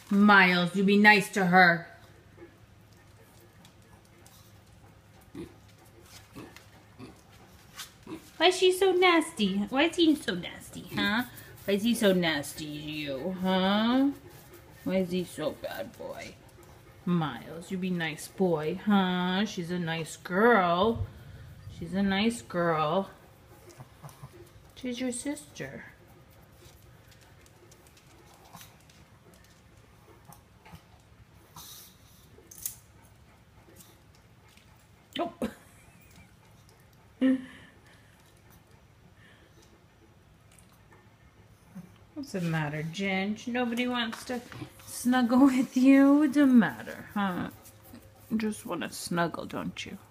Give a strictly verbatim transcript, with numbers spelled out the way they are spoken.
Miles, you be nice to her. Why is she so nasty? Why is he so nasty, huh? Why is he so nasty to you, huh? Why is he so bad boy? Miles, you be nice boy, huh? She's a nice girl. She's a nice girl. She's your sister. Oh. What's the matter, Ginge? Nobody wants to snuggle with you? What's the matter, huh? You just want to snuggle, don't you?